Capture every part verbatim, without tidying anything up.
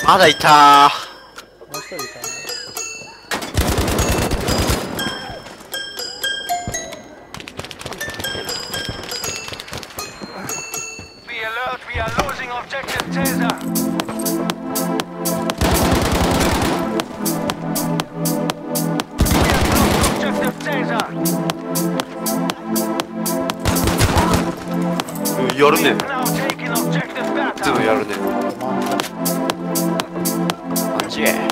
まだいたもう一人いた。 Be alert, we are losing objective Caesar. We have lost objective Caesar. やるね。 Now taking objective いつも Beta. やるね。マジで。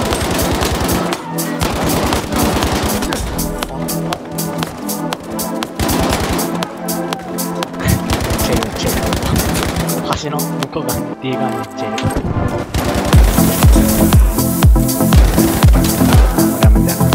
チェルチェル。橋の向こう側に D 側にチェル。ダメだ。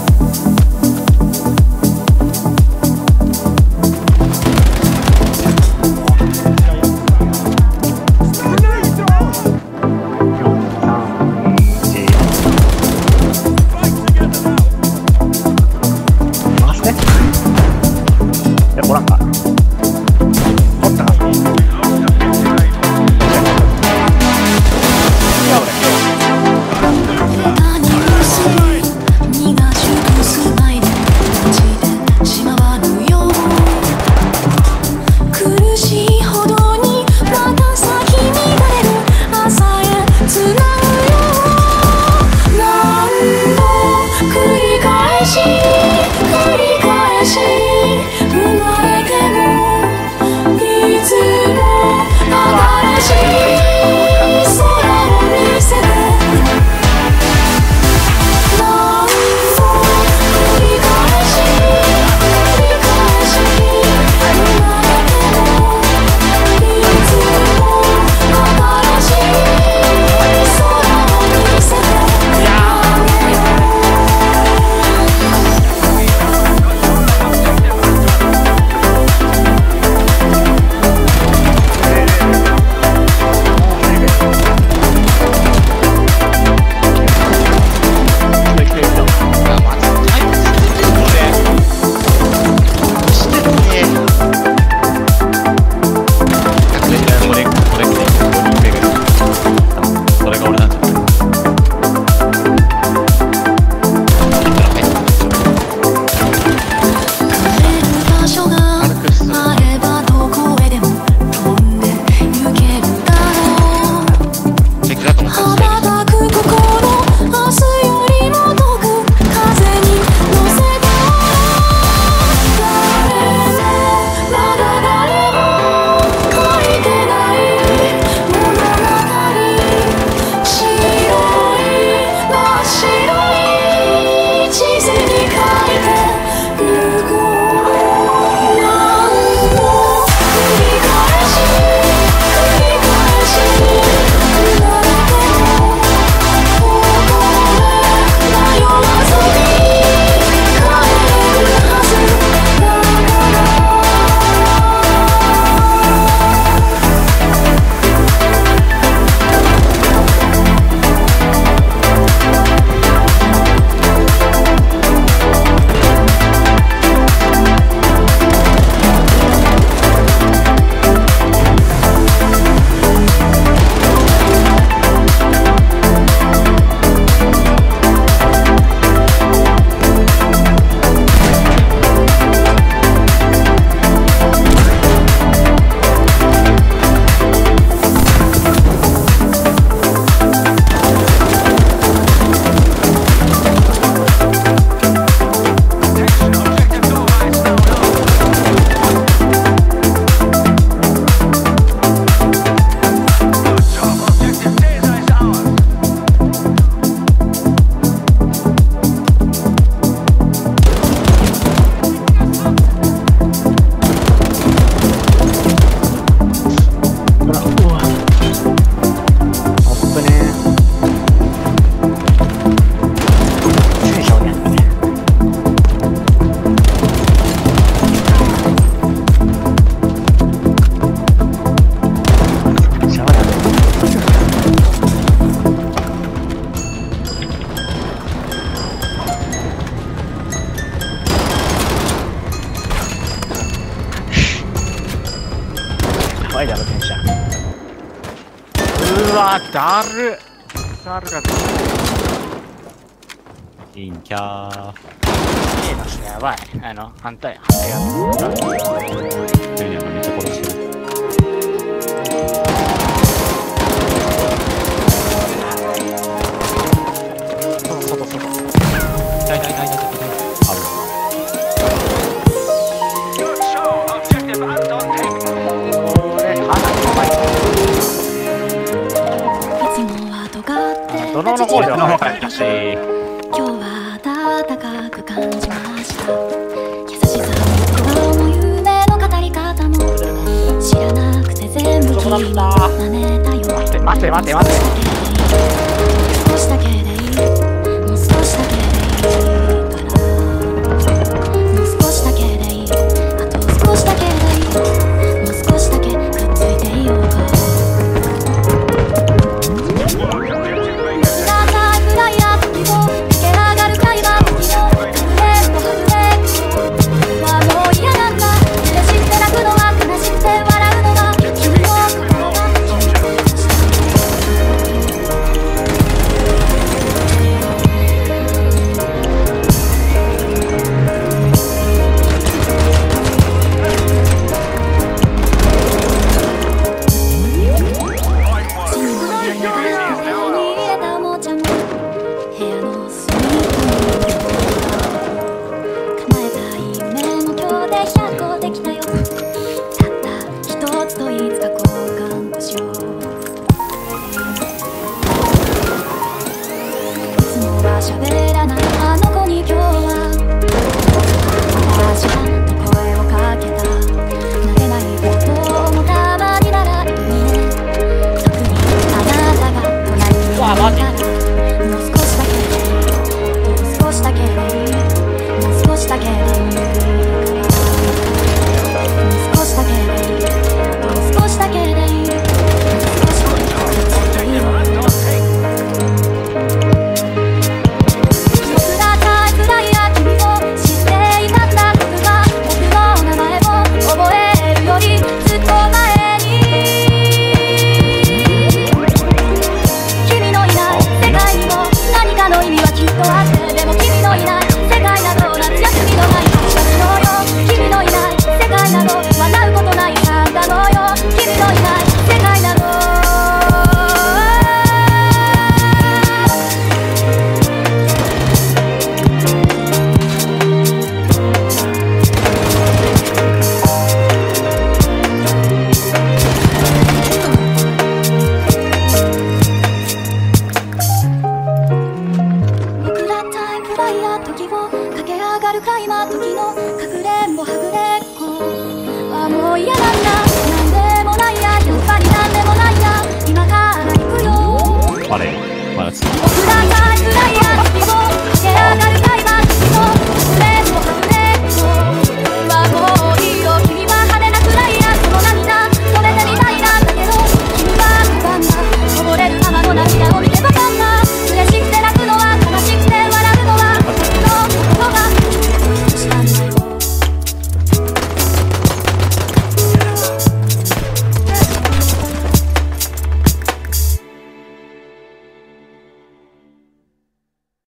おらんか。おったか。 ばいだろ電車。うわだるっ。 スアールが陰キャー。 A の人やばい。あの、反対、反対やった。 何やめっちゃ殺してる。 外、外、外。 痛い痛い痛い痛い痛い。ある。 Good show. Objective Anton taken. これ、かなり怖い。 いつもは尖ってドローンの方ではの方から来たし。 今日は暖かく感じました。優しさも笑顔も夢の語り方も知らなくて全部君に真似たよ。 待て待て待て待て。 少しだけでいい、もう少しだけでいいから、もう少しだけでいい、あと少しだけでいい、もう少しだけくっついていようか。喋らないあの子に今日は私が声をかけた。慣れないこともたまにならいいね。特にあなたが隣にいたらもう少しだけでいい、もう少しだけでいい、もう少しだけでいいから、もう少しだけでいい、もう少しだけでいい、もう少しだけでいい。 あれまだつ僕らがフライヤー